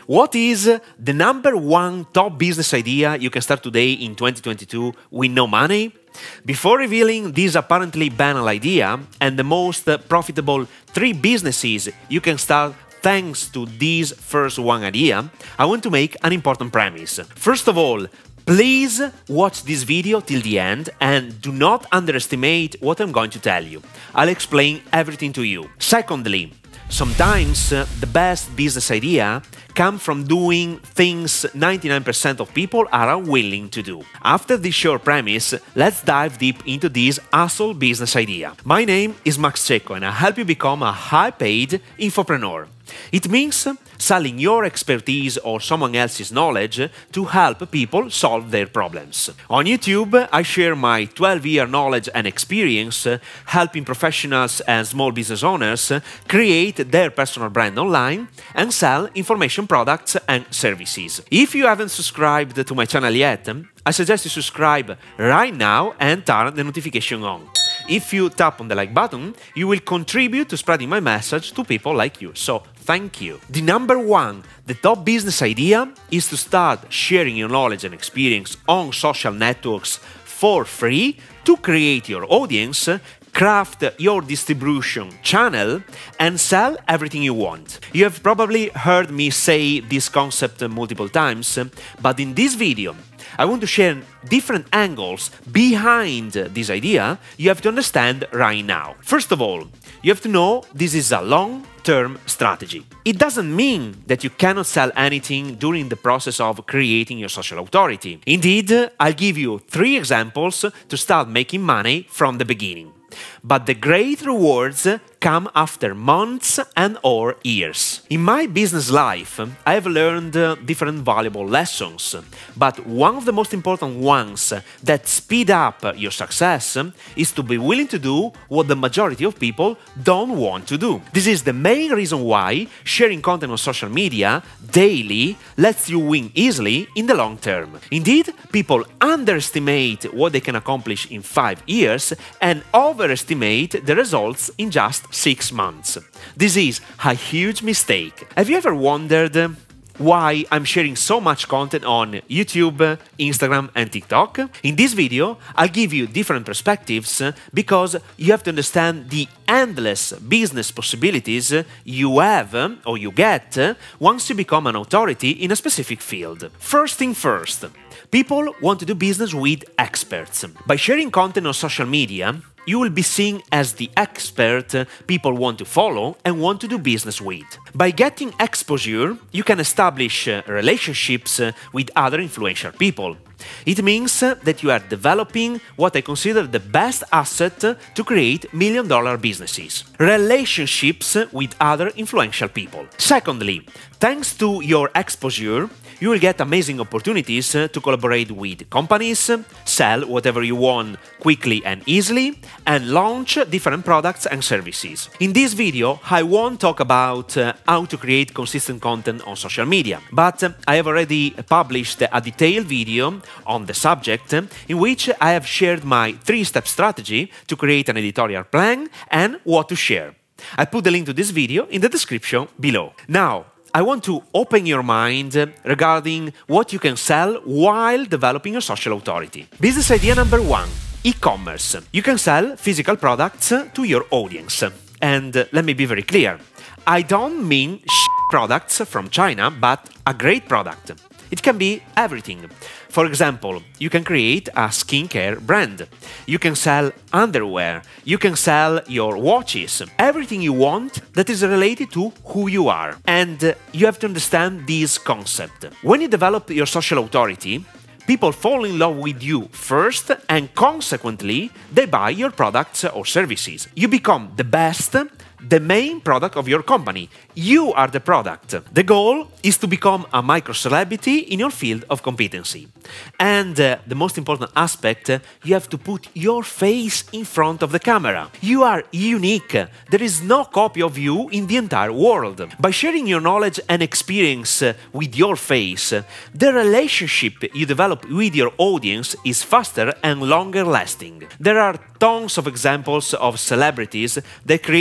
What is the number one top business idea you can start today in 2022 with no money? Before revealing this apparently banal idea and the most profitable 3 businesses you can start thanks to this first one idea, I want to make an important premise. First of all, please watch this video till the end and do not underestimate what I'm going to tell you. I'll explain everything to you. Secondly, sometimes the best business idea come from doing things 99% of people are unwilling to do. After this short premise, let's dive deep into this hustle business idea. My name is Cecco and I help you become a high-paid infopreneur. It means selling your expertise or someone else's knowledge to help people solve their problems. On YouTube, I share my 12-year knowledge and experience helping professionals and small business owners create their personal brand online and sell information products and services. If you haven't subscribed to my channel yet, I suggest you subscribe right now and turn the notification on. If you tap on the like button, you will contribute to spreading my message to people like you, so thank you. The number one, the top business idea is to start sharing your knowledge and experience on social networks for free to create your audience, craft your distribution channel, and sell everything you want. You have probably heard me say this concept multiple times, but in this video, I want to share different angles behind this idea you have to understand right now. First of all, you have to know this is a long-term strategy. It doesn't mean that you cannot sell anything during the process of creating your social authority. Indeed, I'll give you 3 examples to start making money from the beginning. But the great rewards come after months and or years. In my business life, I have learned different valuable lessons, but one of the most important ones that speed up your success is to be willing to do what the majority of people don't want to do. This is the main reason why sharing content on social media daily lets you win easily in the long term. Indeed, people underestimate what they can accomplish in 5 years and overestimate the results in just 6 months. This is a huge mistake. Have you ever wondered why I'm sharing so much content on YouTube, Instagram and TikTok? In this video, I'll give you different perspectives because you have to understand the endless business possibilities you have or you get once you become an authority in a specific field. First thing first, people want to do business with experts. By sharing content on social media, you will be seen as the expert people want to follow and want to do business with. By getting exposure, you can establish relationships with other influential people. It means that you are developing what I consider the best asset to create million-dollar businesses: relationships with other influential people. Secondly, thanks to your exposure, you will get amazing opportunities to collaborate with companies, sell whatever you want quickly and easily, and launch different products and services. In this video, I won't talk about how to create consistent content on social media, but I have already published a detailed video on the subject in which I have shared my 3-step strategy to create an editorial plan and what to share. I put the link to this video in the description below. Now, I want to open your mind regarding what you can sell while developing your social authority. Business idea number 1, e-commerce. You can sell physical products to your audience. And let me be very clear, I don't mean products from China, but a great product. It can be everything. For example, you can create a skincare brand. You can sell underwear. You can sell your watches. Everything you want that is related to who you are. And you have to understand this concept. When you develop your social authority, people fall in love with you first and consequently they buy your products or services. You become the best, the main product of your company. You are the product. The goal is to become a micro-celebrity in your field of competency. And the most important aspect, you have to put your face in front of the camera. You are unique. There is no copy of you in the entire world. By sharing your knowledge and experience with your face, the relationship you develop with your audience is faster and longer lasting. There are tons of examples of celebrities that create even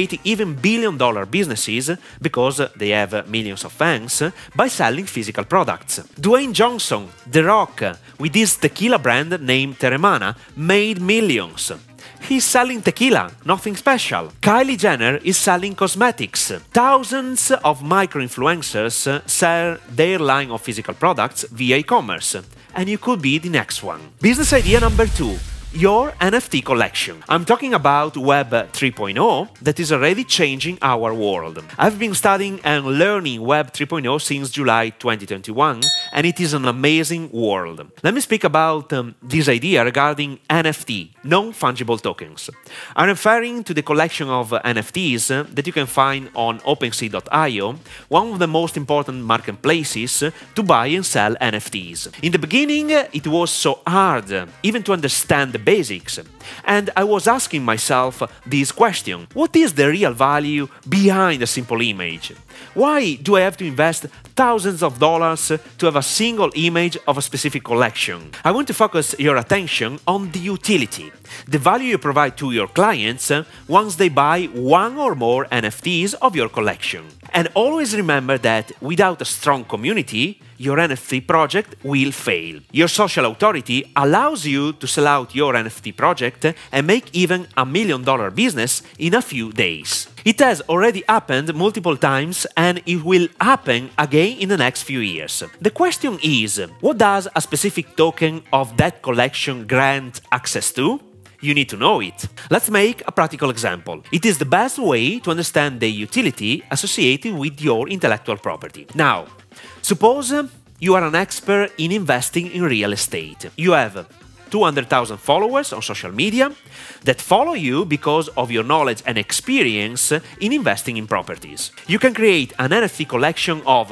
multi-billion-dollar businesses because they have millions of fans by selling physical products. Dwayne Johnson, The Rock, with his tequila brand named Teremana, made millions. He's selling tequila, nothing special. Kylie Jenner is selling cosmetics. Thousands of micro-influencers sell their line of physical products via e-commerce. And you could be the next one. Business idea number 2. Your NFT collection. I'm talking about Web 3.0 that is already changing our world. I've been studying and learning Web 3.0 since July 2021, and it is an amazing world. Let me speak about this idea regarding NFT, non-fungible tokens. I'm referring to the collection of NFTs that you can find on OpenSea.io, one of the most important marketplaces to buy and sell NFTs. In the beginning, it was so hard even to understand the basics. And I was asking myself this question: what is the real value behind a simple image? Why do I have to invest thousands of dollars to have a single image of a specific collection? I want to focus your attention on the utility, the value you provide to your clients once they buy one or more NFTs of your collection. And always remember that without a strong community, your NFT project will fail. Your social authority allows you to sell out your NFT project and make even $1 million business in a few days. It has already happened multiple times and it will happen again in the next few years. The question is, what does a specific token of that collection grant access to? You need to know it. Let's make a practical example. It is the best way to understand the utility associated with your intellectual property. Now, suppose you are an expert in investing in real estate. You have 200,000 followers on social media that follow you because of your knowledge and experience in investing in properties. You can create an NFT collection of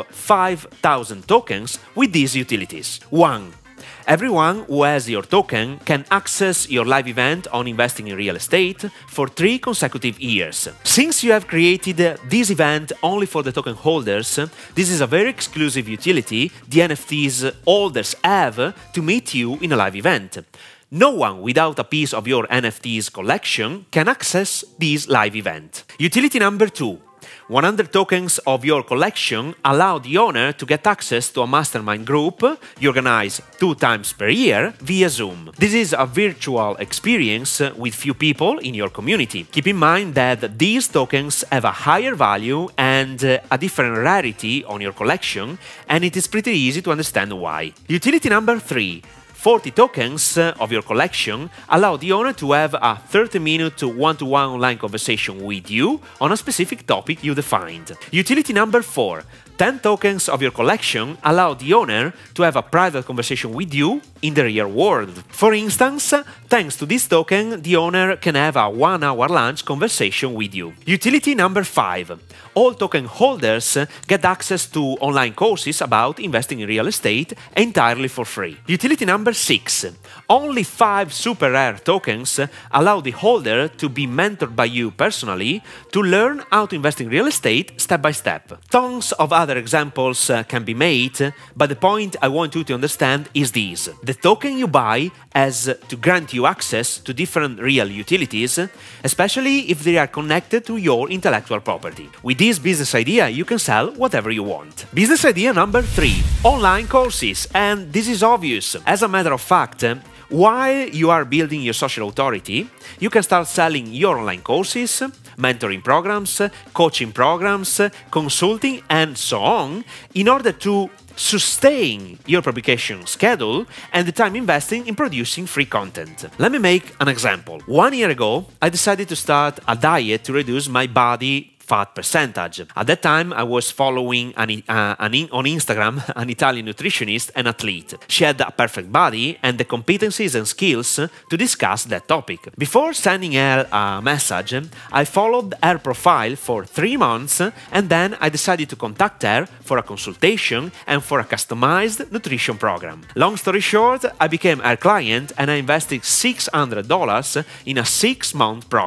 5,000 tokens with these utilities. 1. Everyone who has your token can access your live event on investing in real estate for 3 consecutive years. Since you have created this event only for the token holders, this is a very exclusive utility the NFTs holders have to meet you in a live event. No one without a piece of your NFTs collection can access this live event. Utility number 2. 100 tokens of your collection allow the owner to get access to a mastermind group you organize 2 times per year via Zoom. This is a virtual experience with few people in your community. Keep in mind that these tokens have a higher value and a different rarity on your collection, and it is pretty easy to understand why. Utility number 3. 40 tokens of your collection allow the owner to have a 30-minute one-to-one online conversation with you on a specific topic you defined. Utility number 4. 10 tokens of your collection allow the owner to have a private conversation with you in the real world. For instance, thanks to this token, the owner can have a 1-hour lunch conversation with you. Utility number 5. All token holders get access to online courses about investing in real estate entirely for free. Utility number 6. Only 5 super rare tokens allow the holder to be mentored by you personally to learn how to invest in real estate step by step. Tons of other examples can be made, but the point I want you to understand is this. The token you buy has to grant you access to different real utilities, especially if they are connected to your intellectual property. With this business idea, you can sell whatever you want. Business idea number 3. Online courses. And this is obvious. As a matter of fact, while you are building your social authority, you can start selling your online courses, mentoring programs, coaching programs, consulting, and so on, in order to sustain your publication schedule and the time investing in producing free content. Let me make an example. 1 year ago, I decided to start a diet to reduce my body fat percentage. At that time, I was following on Instagram an Italian nutritionist and athlete. She had a perfect body and the competencies and skills to discuss that topic. Before sending her a message, I followed her profile for 3 months and then I decided to contact her for a consultation and for a customized nutrition program. Long story short, I became her client and I invested $600 in a 6-month program.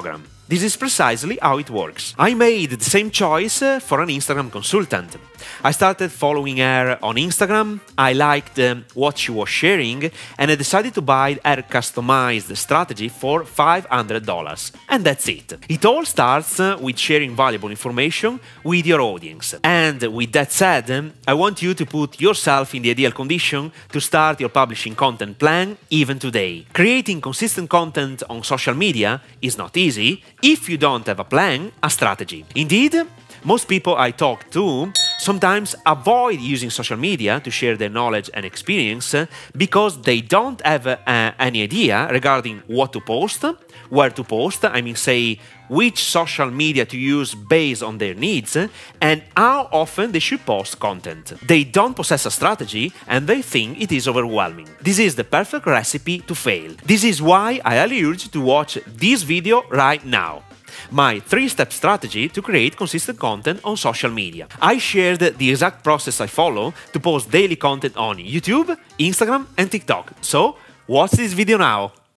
This is precisely how it works. I made the same choice for an Instagram consultant. I started following her on Instagram, I liked what she was sharing, and I decided to buy her customized strategy for $500. And that's it. It all starts with sharing valuable information with your audience. And with that said, I want you to put yourself in the ideal condition to start your publishing content plan even today. Creating consistent content on social media is not easy if you don't have a plan, a strategy. Indeed, most people I talk to sometimes avoid using social media to share their knowledge and experience because they don't have any idea regarding what to post, where to post, say which social media to use based on their needs, and how often they should post content. They don't possess a strategy and they think it is overwhelming. This is the perfect recipe to fail. This is why I highly urge you to watch this video right now. My 3-step strategy to create consistent content on social media. I shared the exact process I follow to post daily content on YouTube, Instagram and TikTok. So, watch this video now.